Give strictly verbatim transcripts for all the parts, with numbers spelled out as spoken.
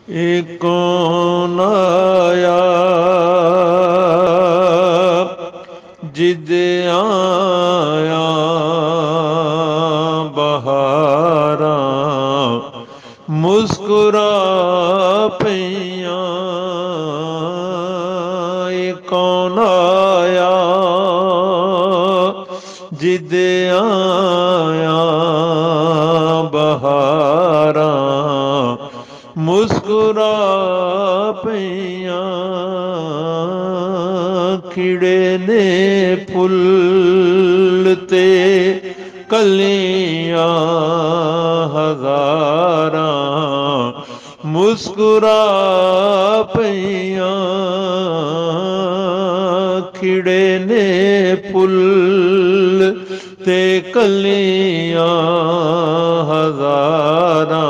ਇਹ ਕੌਣ ਆਇਆ ਜਿਦ ਆਇਆ ਬਹਾਰਾਂ ਮੁਸਕਰਾ ਪਈਆਂ। ਇਹ ਕੌਣ ਆਇਆ ਜਿਦ ਆਇਆ ਬਹਾਰਾਂ ਮੁਸਕਰਾ ਪਈਆਂ। ਖਿੜੇ ਨੇ ਫੁੱਲ ਤੇ ਕਲੀਆਂ ਹਜ਼ਾਰਾਂ ਮੁਸਕਰਾ ਪਈਆਂ। ਖਿੜੇ ਨੇ ਫੁੱਲ ਤੇ ਕਲੀਆਂ ਹਜ਼ਾਰਾਂ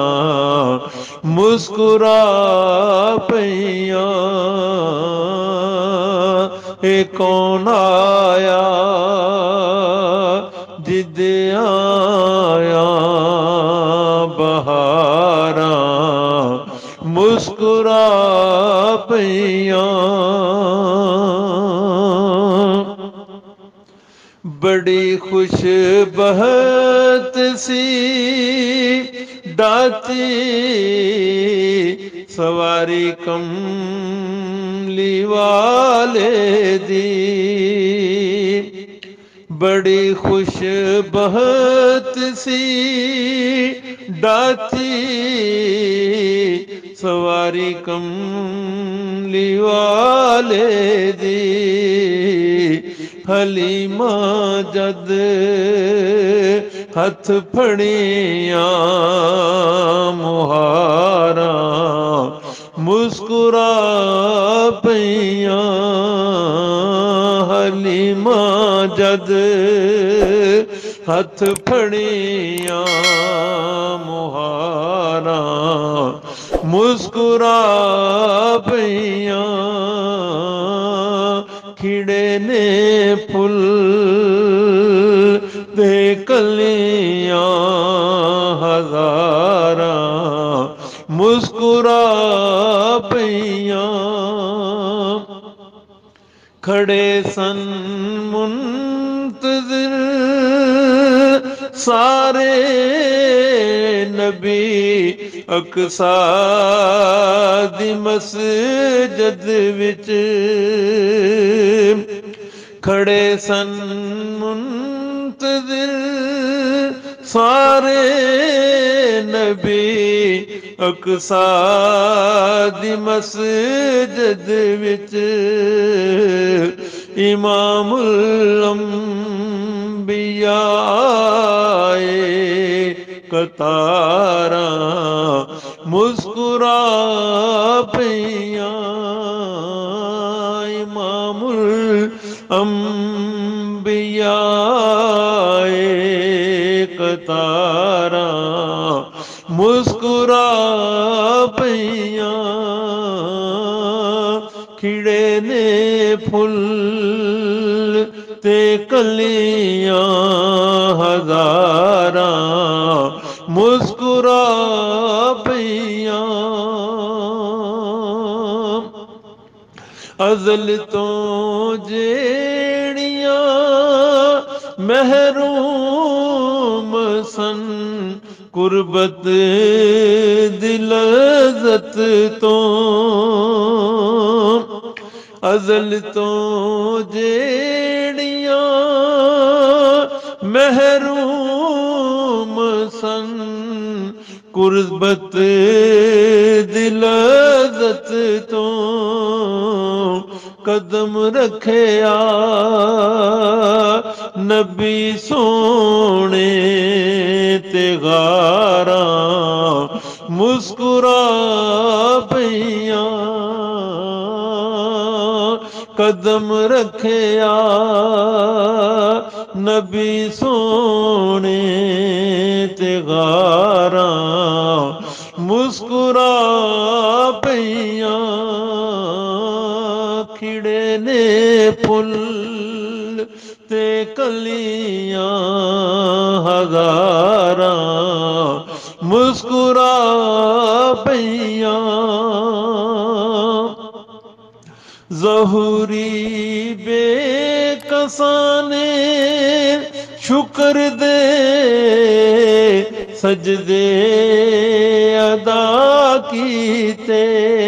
ਮੁਸਕਰਾ ਪਈਆਂ। ਇਹ ਕੌਣ ਆਇਆ ਜਿਦ ਆਇਆ ਬਹਾਰਾਂ ਮੁਸਕਰਾ ਪਈਆਂ। ਬੜੀ ਖੁਸ਼ ਬਹਤ ਸੀ ਦਾਤੀ ਸਵਾਰੀ ਕਮਲੀ ਵਾਲੇ ਦੀ। ਬੜੀ ਖੁਸ਼ ਬਹਤ ਸੀ ਦਾਤੀ ਸਵਾਰੀ ਕਮਲੀ ਵਾਲੇ ਦੀ। ਹਲੀਮਾ ਜਦ ਹੱਥ ਫੜੀਆਂ ਮੁਹਾਰਾਂ ਮੁਸਕਰਾ ਪਈਆਂ। ਹਲੀਮਾ ਜਦ ਹੱਥ ਫੜੀਆਂ ਮੁਹਾਰਾਂ ਮੁਸਕਰਾ ਪਈਆਂ। ਖਿੜੇ ਨੇ ਫੁੱਲ ਤੇ ਕਲੀਆਂ ਹਜ਼ਾਰਾਂ ਮੁਸਕਰਾ ਪਈਆਂ। ਖੜੇ ਸਨ ਮੁੰਤਜ਼ਿਰ ਸਾਰੇ ਨਬੀ ਅਕਸਾ ਦੀ ਮਸਜਿਦ ਵਿੱਚ। ਖੜੇ ਸਨ ਮੁੰਤਜ਼ਿਰ ਸਾਰੇ ਨਬੀ ਅਕਸਾ ਦੀ ਮਸਜਿਦ ਵਿੱਚ। ਇਮਾਮੁਲ ਅੰਬਿਆ ਆਏ ਕਤਾਰਾਂ ਮੁਸਕਰਾ ਪਈਆਂ। ਇਮਾਮੁਲ ਅੰਬਿਆ ਆਏ ਕਤਾਰਾਂ ਮੁਸਕਰਾ ਪਈਆਂ। ਖਿੜੇ ਨੇ ਫੁੱਲ ਤੇ ਕਲੀਆਂ ਹਜ਼ਾਰਾਂ ਮੁਸਕਰਾ ਪਈਆਂ। ਅਜ਼ਲ ਤੋਂ ਜਿਹੜੀਆਂ ਮਹਿਰੂਮ ਸਨ ਕੁਰਬਤ ਦੀ ਲਜ਼ਤ ਤੋਂ। ਅਜ਼ਲ ਤੋਂ ਜਿਹੜੀਆਂ ਮਹਿਰੂਮ ਸਨ ਕੁਰਬਤ ਦੀ ਲਜ਼ਤ ਤੋਂ। ਕਦਮ ਰੱਖਿਆ ਨਬੀ ਸੋਹਣੇ ਤੇ ਗਾਰਾਂ ਮੁਸਕਰਾ ਪਈਆਂ। ਕਦਮ ਰੱਖਿਆ ਨਬੀ ਸੋਹਣੇ ਤੇ ਗਾਰਾਂ ਮੁਸਕਰਾ ਪਈਆਂ। ਖਿੜੇ ਨੇ ਫੁੱਲ ਤੇ ਕਲੀਆਂ ਹਜ਼ਾਰਾਂ ਮੁਸਕਰਾ ਪਈਆਂ। ज़हूरी बेकसाने शुक्र दे सजदे अदा कीते।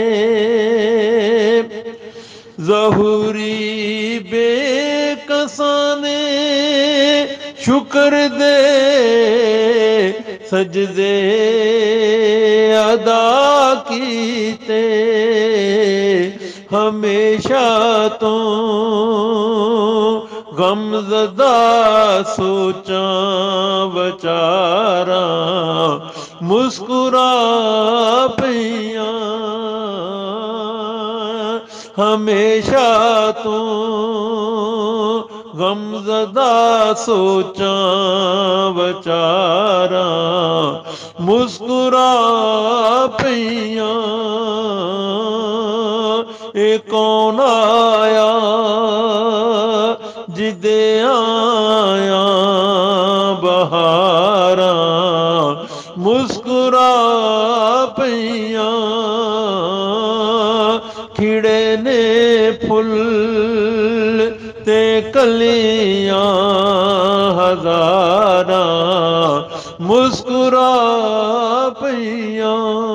ज़हूरी बेकसाने शुक्र दे सजदे अदा कीते। हमेशा तो गमज़दा सोचा बचारा मुस्कुरा पिया। हमेशा तो गमज़दा सोचा बचारा मुस्कुरा पिया। ए कौन आया जिदे आया बहारा मुस्कुरा पिया। खिड़े ने फुल ते कलियां हजारा मुस्कुरा पिया।